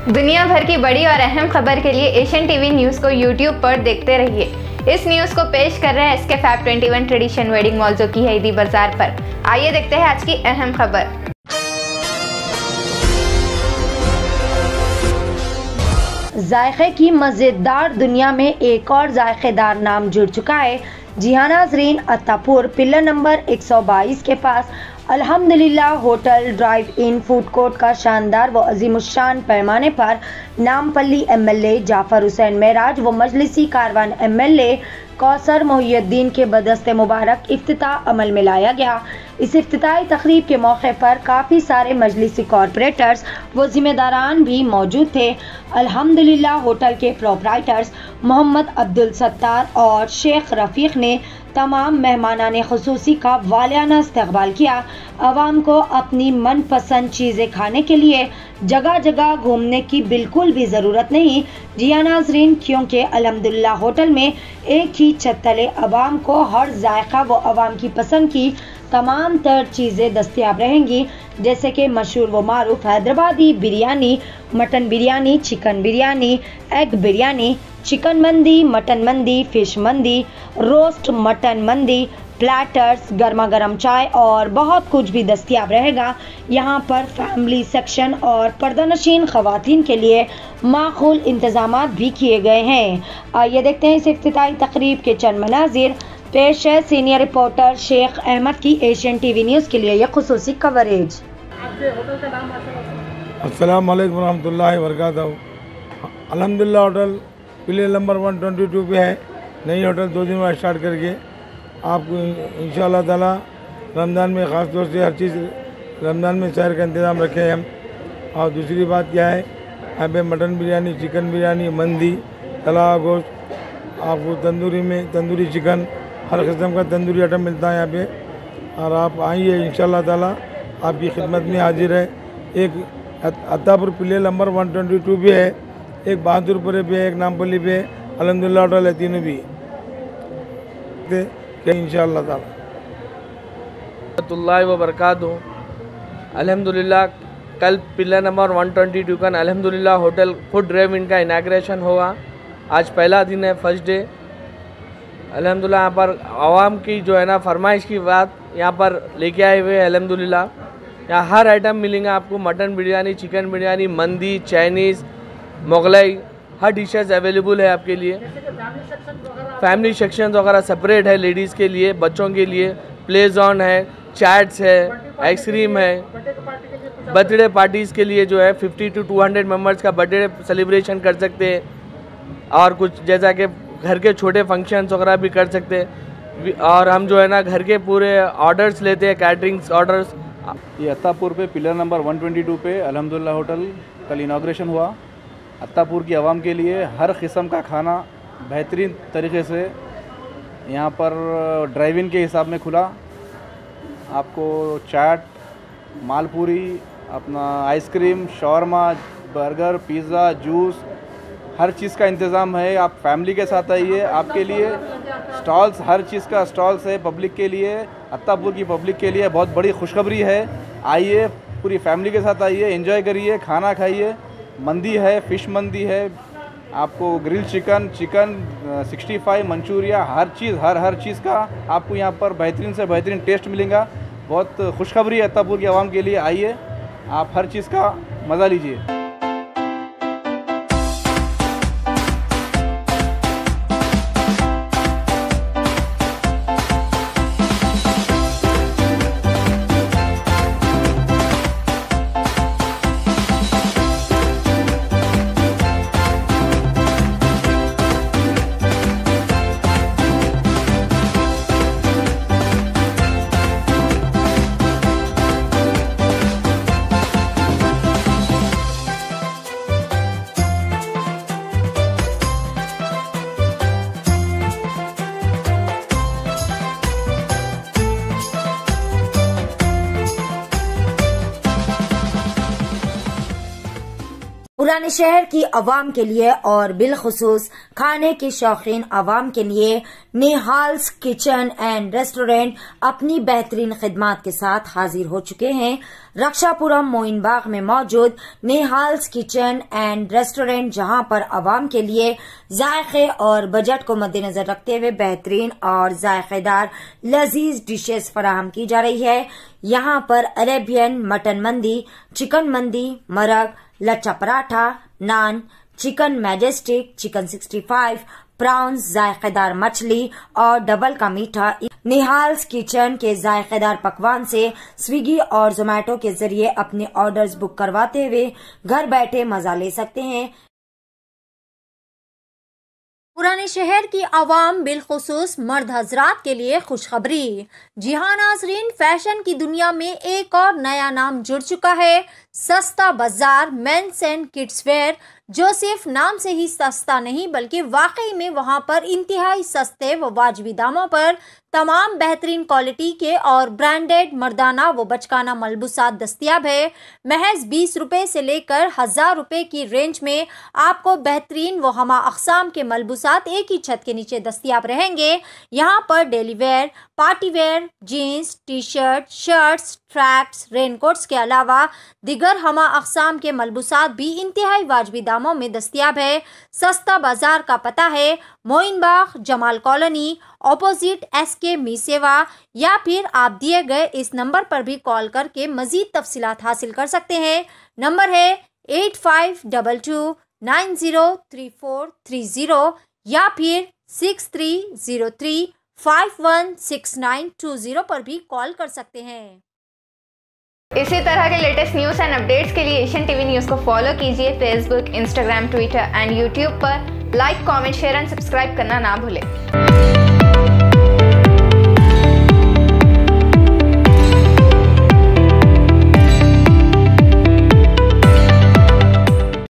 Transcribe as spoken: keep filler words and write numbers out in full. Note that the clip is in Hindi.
दुनिया भर की बड़ी और अहम खबर के लिए एशियन टीवी न्यूज़ को यूट्यूब पर देखते रहिए। इस न्यूज़ को पेश कर रहे हैं एसके फैब इक्कीस ट्रेडिशन वेडिंग मॉल जो की है ईदी बाजार पर। आइए देखते हैं आज की अहम खबर। जायके की मज़ेदार दुनिया में एक और जायकेदार नाम जुड़ चुका है। जी हाँ नाज़रीन, अत्तापुर पिलर नंबर एक सौ बाईस के पास अल्हम्दुलिल्लाह hotel drive in food court का शानदार व अजीमुशान पैमाने पर नामपल्ली एमएलए जाफर हुसैन मेराज व मजलिसी कारवान एमएलए कौसर मोहिउद्दीन के बदस्ते मुबारक इफ्तिताह अमल में लाया गया। इस इफ्तिताही तकरीब के मौके पर काफ़ी सारे मजलिसी कॉरपोरेटर्स व जिम्मेदारान भी मौजूद थे। अल्हम्दुलिल्लाह होटल के प्रोपराइटर्स मोहम्मद अब्दुल सत्तार और शेख रफ़ीक ने तमाम मेहमानाने खुसूसी का वालियाना इस्तकबाल किया। आवाम को अपनी मनपसंद चीज़ें खाने के लिए जगह जगह घूमने की बिल्कुल भी ज़रूरत नहीं। जी हाँ नाज़रीन, क्योंकि अल्हम्दुलिल्लाह होटल में एक ही छत तले आवाम को हर जायका व आवाम की पसंद की तमाम तर चीज़ें दस्तयाब रहेंगी, जैसे कि मशहूर व मारूफ Hyderabadi biryani, mutton biryani, chicken biryani, egg biryani, chicken mandi, mutton mandi, fish mandi, roast mutton mandi, platters, गर्मा गर्म चाय और बहुत कुछ भी दस्तयाब रहेगा। यहाँ पर फैमिली सेक्शन और पर्दानशीन ख़वातीन के लिए माकूल इंतज़ामात भी किए गए हैं। आइए देखते हैं इस इफ्तिताही तकरीब के चंद मनाजिर। पेश है सीनियर रिपोर्टर शेख अहमद की एशियन टीवी न्यूज़ के लिए यह खुसूसी कवरेज। अस्सलाम वालेकुम रहमतुल्लाहि व बरकातहू। अल्हम्दुलिल्लाह होटल पिलर नंबर एक सौ बाईस पे है। नई होटल दो दिन में स्टार्ट करके आपको इंशाअल्लाह ताला रमज़ान में ख़ास तौर से हर चीज़ रमज़ान में शहर का इंतज़ाम रखे हैं हम। और दूसरी बात क्या है, यहाँ पे मटन बिरयानी, चिकन बिरयानी, मंदी, तला गोश्त, आपको तंदूरी में तंदूरी चिकन, हर किस्म का तंदूरी आइटम मिलता है यहाँ पे। और आप आइए, इंशाअल्लाह ताला आपकी खिदमत में हाजिर है। एक अत्तापुर पिलर नंबर एक सौ बाईस भी है, एक बहादुरपुरे पे, एक नामपल्ली पे, अल्हम्दुलिल्लाह होटल है, तीनों भी इंशाअल्लाह ताला। रहमतुल्लाहि व बरकातहू। अल्हम्दुलिल्लाह कल पिलर नंबर एक सौ बाईस का अल्हम्दुलिल्लाह होटल फूड ड्राइव इन का इनाग्रेशन होगा। आज पहला दिन है, फर्स्ट डे। अल्हम्दुलिल्लाह यहाँ पर आवाम की जो है ना फरमाइश की बात यहाँ पर लेके आए हुए हैं। अल्हम्दुलिल्लाह यहाँ हर आइटम मिलेंगे आपको, mutton biryani, chicken biryani, mandi, Chinese, Mughlai, हर डिशेस अवेलेबल है आपके लिए। फैमिली सेक्शन वगैरह सेपरेट है, लेडीज़ के लिए, बच्चों के लिए प्ले जोन है, चैट्स है, आइसक्रीम है। बर्थडे पार्टीज़ के लिए जो है पचास टू दो सौ मेंबर्स का बर्थडे सेलिब्रेशन कर सकते हैं। और कुछ जैसा कि घर के छोटे फंक्शंस वगैरह भी कर सकते हैं। और हम जो है ना घर के पूरे ऑर्डर्स लेते हैं, कैटरिंग्स ऑर्डर्स। ये अत्तापुर पे पिलर नंबर एक सौ बाईस पे अल्हम्दुलिल्लाह होटल कल इनाग्रेशन हुआ। अत्तापुर की आवाम के लिए हर किस्म का खाना बेहतरीन तरीके से यहाँ पर ड्राइव इन के हिसाब में खुला। आपको चाट, मालपूरी, अपना ice cream, shawarma, burger, pizza, juice, हर चीज़ का इंतज़ाम है। आप फैमिली के साथ आइए, आपके लिए स्टॉल्स, हर चीज़ का स्टॉल्स है पब्लिक के लिए, अत्तापुर की पब्लिक के लिए बहुत बड़ी खुशखबरी है। आइए, पूरी फैमिली के साथ आइए, एंजॉय करिए, खाना खाइए। मंदी है, फ़िश मंदी है, आपको grill chicken, chicken sixty five, Manchuria, हर चीज़ हर हर चीज़ का आपको यहाँ पर बेहतरीन से बेहतरीन टेस्ट मिलेगा। बहुत खुशखबरी है अत्तापुर की आवाम के लिए। आइए, आप हर चीज़ का मज़ा लीजिए। पुराने शहर की आवाम के लिए और बिलखुसूस खाने के शौकीन आवाम के लिए निहाल्स किचन एंड रेस्टोरेंट अपनी बेहतरीन खिदमात के साथ हाजिर हो चुके हैं। रक्षापुरम मोइनबाग में मौजूद निहाल्स किचन एंड रेस्टोरेंट, जहां पर आवाम के लिए जायके और बजट को मद्देनजर रखते हुए बेहतरीन और जायकेदार लजीज डिशेस फराहम की जा रही है। यहां पर Arabian mutton mandi, chicken mandi, marag, lachha paratha, naan, chicken majestic, chicken sixty five, prawns, जायकेदार मछली और डबल का मीठा। निहाल्स किचन के जायकेदार पकवान से स्विगी और जोमेटो के जरिए अपने ऑर्डर्स बुक करवाते हुए घर बैठे मजा ले सकते हैं। पुराने शहर की आवाम बिलखुसूस मर्द हजरात के लिए खुशखबरी। जी हाँ नाजरीन, फैशन की दुनिया में एक और नया नाम जुड़ चुका है। सस्ता बाजार मेंस एंड किड्स वेयर, जो सिर्फ नाम से ही सस्ता नहीं बल्कि वाकई में वहां पर इंतहाई सस्ते व वाजबी दामों पर तमाम बेहतरीन क्वालिटी के और ब्रांडेड मर्दाना व बचकाना मलबूसात दस्तियाब है। महज बीस रुपए से लेकर हजार रुपए की रेंज में आपको बेहतरीन व हमा अक़साम के मलबूसात एक ही छत के नीचे दस्तियाब रहेंगे। यहाँ पर daily wear, party wear, jeans, T shirt, shirts, tracks, raincoats के अलावा दिगर हमा अक़साम के मलबूसात भी इंतहाई वाजबी दामों में दस्तियाब है। सस्ता बाजार का पता है Moinbagh Jamal colony, opposite S K MeeSeva, या फिर आप दिए गए इस नंबर पर भी कॉल करके मजीद तफसीलात हासिल कर सकते हैं। नंबर है eight five double two nine zero three four three zero या फिर six three zero three five one six nine two zero पर भी कॉल कर सकते हैं। इसी तरह के लेटेस्ट न्यूज़ एंड अपडेट्स के लिए एशियन टीवी न्यूज़ को फॉलो कीजिए Facebook, Instagram, Twitter and YouTube पर। Like, comment, share and subscribe करना ना भूलें।